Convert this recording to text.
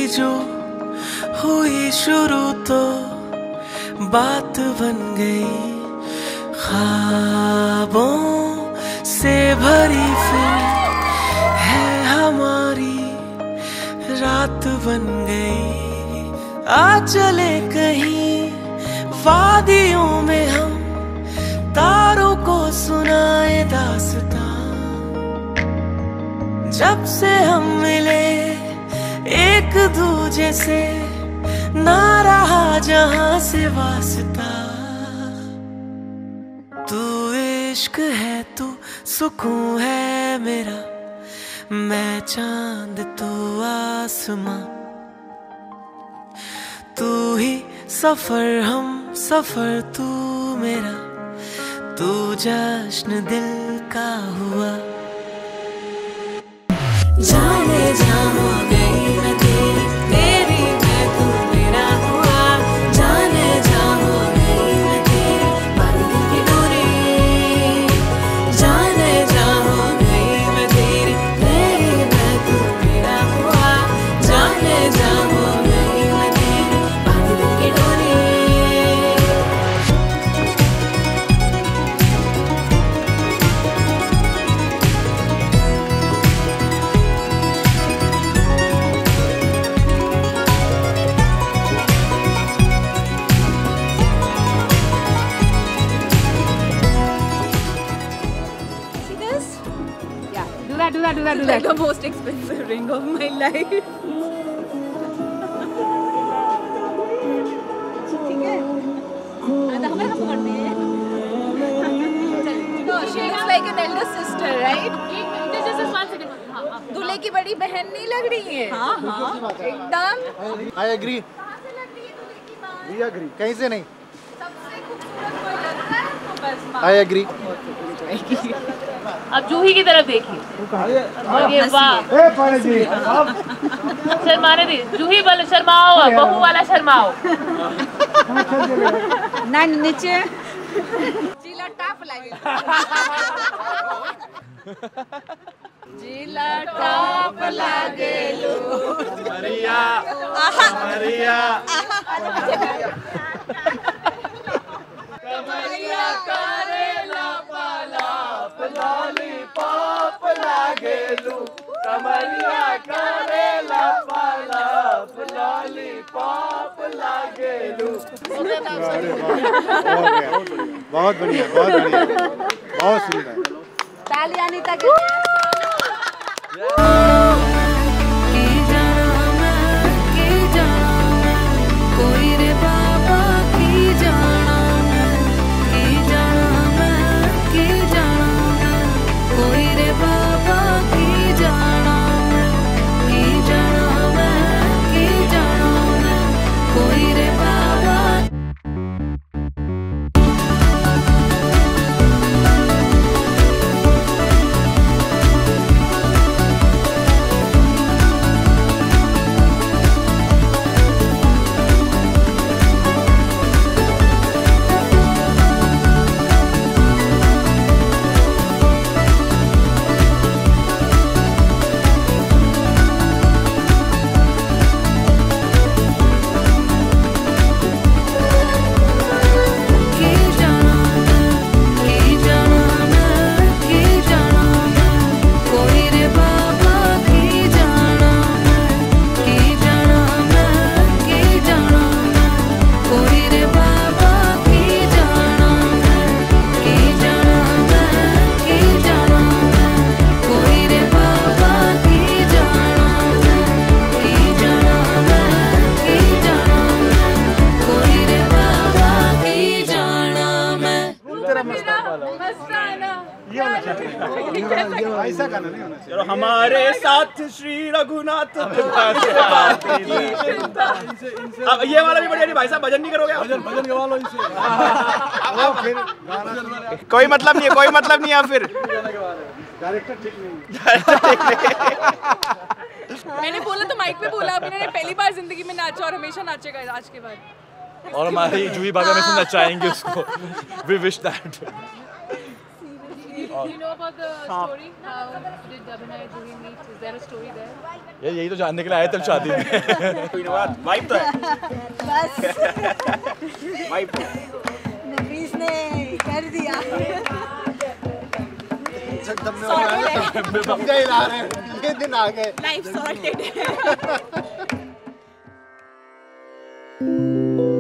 जो हुई शुरू तो बात बन गई, ख्वाबों से भरी फिर है हमारी रात बन गई। आ चले कहीं वादियों में हम, तारों को सुनाए दास्तां। जब से हम मिले एक दूजे से, ना रहा जहां से वास्ता। तू इश्क है, तू सुकून है मेरा, मैं चांद तू आसमां। तू ही सफर हम सफर, तू मेरा, तू जश्न दिल का हुआ। जाने जा हो गई मैं तेरी, तेरी मैं तू मेरा हुआ। जाने जा हो गई मैं तेरी, बादल की डोरी। जाने जा हो गई मैं तेरी, तेरी मैं तू मेरा हुआ। जाने जा हो गई मैं तेरी, बादल की डोरी। Do that. Like the most expensive ring of my life. ठीक है? हमें कब करते हैं? No, she looks like an elder sister, right? Just 1 second. दूल्हे की बड़ी बहन नहीं लग रही है? हाँ, एकदम। I agree. कहाँ से लग रही है दूल्हे की बात? We agree. कहीं से नहीं। सबसे खूबसूरत कोई लग रहा है तो बस बात। I agree. अब जूही की तरफ देखिए। ये वाह, शर्माने दी। जूही वाला शर्माओ, बहू वाला शर्माओ। ना नीचे जिला टाप लगे। जिला टाप लगे लो। मरिया, मरिया। कमरिया करेला पालाप, लॉलीपॉप लागेलू। कमरिया करेला पालाप, लॉलीपॉप लागेलू। बहुत बढ़िया, बहुत बढ़िया, बहुत सुंदर। तालियां नहीं तक। ऐसा गाना नहीं होना चाहिए। हमारे साथ श्री रघुनाथ। अब ये वाला भी बढ़िया नहीं भाई साहब, भजन नहीं करोगे? भजन गवा लो इनसे। कोई मतलब नहीं है, कोई मतलब नहीं है। फिर डायरेक्टर ठीक नहीं। मैंने बोला तो माइक पे बोला, अभी मैंने पहली बार जिंदगी में नाचा और हमेशा नाचेगा आज के बाद। और हमारी जूही बागा में से नचाएंगे उसको। We wish that. You know about the story? How did Abhinay Juhi meet? Is there a story there? ये यही तो जानने के लिए आए थे शादी में। वाइफ तो है। बस वाइफ। नफीस ने कर दिया। ये दिन आ गए। Life sorted.